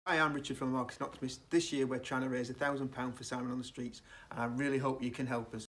Hi, I'm Richard from the Marketing Optimist. This year we're trying to raise £1,000 for Simon on the Streets, and I really hope you can help us.